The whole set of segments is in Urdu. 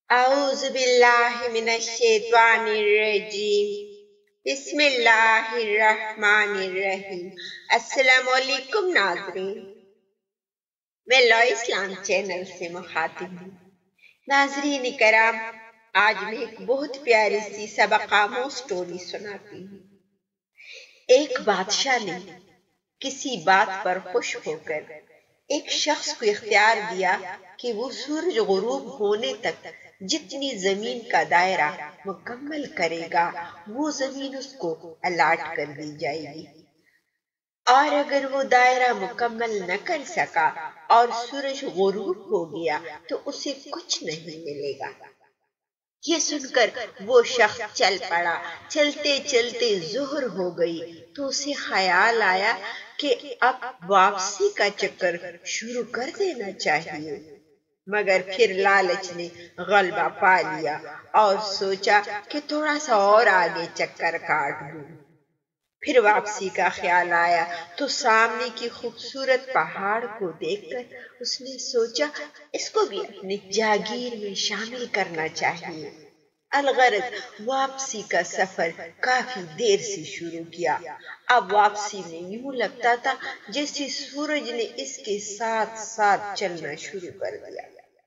اعوذ باللہ من الشیطان الرجیم بسم اللہ الرحمن الرحیم۔ السلام علیکم ناظرین، میں لا اسلام چینل سے مخاطب ہوں۔ ناظرین کرام، آج میں ایک بہت پیاری سی سبق آموز سٹوری سناتی ہوں۔ ایک بادشاہ نے کسی بات پر خوش ہو کر ایک شخص کو اختیار دیا کہ وہ سورج غروب ہونے تک جتنی زمین کا دائرہ مکمل کرے گا وہ زمین اس کو الاٹ کر دی جائے گی، اور اگر وہ دائرہ مکمل نہ کر سکا اور سورج غروب ہو گیا تو اسے کچھ نہیں ملے گا۔ یہ سن کر وہ شخص چل پڑا۔ چلتے چلتے ظہر ہو گئی تو اسے خیال آیا کہ اب واپسی کا چکر شروع کر دینا چاہیے، مگر پھر لالچ نے غلبہ پا لیا اور سوچا کہ تھوڑا سا اور آگے چکر کاٹ دوں۔ پھر واپسی کا خیال آیا تو سامنے کی خوبصورت پہاڑ کو دیکھ کر اس نے سوچا اس کو بھی اپنی جاگیر میں شامل کرنا چاہیے۔ الغرض واپسی کا سفر کافی دیر سے شروع کیا۔ اب واپسی میں یوں لگتا تھا جیسے سورج نے اس کے ساتھ ساتھ چلنا شروع کر دیا۔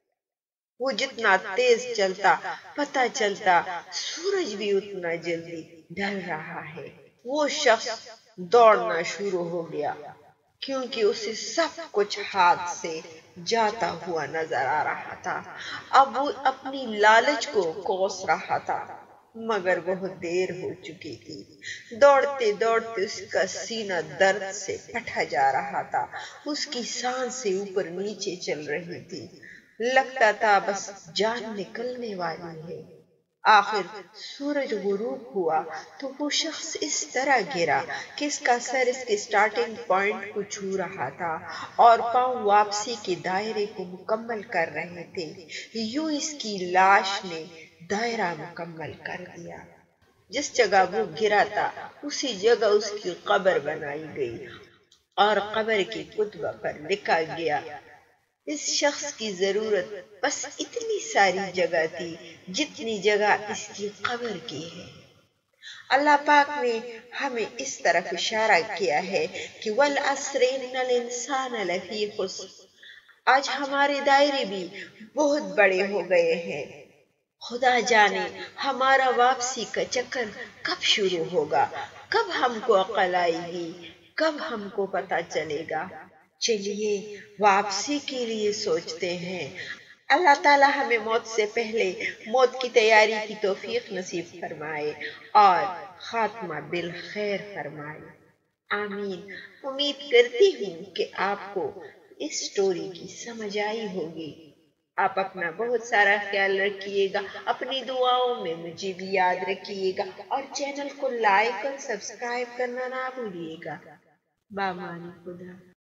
وہ جتنا تیز چلتا پتہ چلتا سورج بھی اتنا جلدی ڈھل رہا ہے۔ وہ شخص دوڑنا شروع ہو گیا کیونکہ اسے سب کچھ ہاتھ سے جاتا ہوا نظر آ رہا تھا۔ اب وہ اپنی لالچ کو کوس رہا تھا، مگر بہت دیر ہو چکی تھی۔ دوڑتے دوڑتے اس کا سینہ درد سے پھٹا جا رہا تھا، اس کی سانسیں اوپر نیچے چل رہی تھی، لگتا تھا بس جان نکلنے والی ہے۔ آخر سورج غروب ہوا تو وہ شخص اس طرح گرا کہ اس کا سر اس کے سٹارٹنگ پوائنٹ کو چھو رہا تھا اور پاؤں واپسی کے دائرے کو مکمل کر رہے تھے۔ یوں اس کی لاش نے دائرہ مکمل کر دیا۔ جس جگہ وہ گرا تھا اسی جگہ اس کی قبر بنائی گئی اور قبر کے خطبہ پر لکھا گیا، اس شخص کی ضرورت بس اتنی ساری جگہ تھی جتنی جگہ اس کی قبر کی ہے۔ اللہ پاک نے ہمیں اس طرف اشارہ کیا ہے کہ وَالْعَصْرِ إِنَّ الْإِنسَانَ لَفِي خُسْرٍ۔ آج ہمارے دائرے بھی بہت بڑے ہو گئے ہیں۔ خدا جانے ہمارا واپسی کا چکر کب شروع ہوگا، کب ہم کو عقل آئے گی، کب ہم کو پتہ چلے گا۔ چلیے واپسی کے لیے سوچتے ہیں۔ اللہ تعالی ہمیں موت سے پہلے موت کی تیاری کی توفیق نصیب فرمائے اور خاتمہ بالخیر فرمائے، آمین۔ امید کرتی ہوں کہ آپ کو اس سٹوری کی سمجھ آئی ہوگی۔ آپ اپنا بہت سارا خیال رکھیے گا، اپنی دعاؤں میں مجھے بھی یاد رکھیے گا اور چینل کو لائک اور سبسکرائب کرنا نہ بھولیے گا۔ بامان خدا۔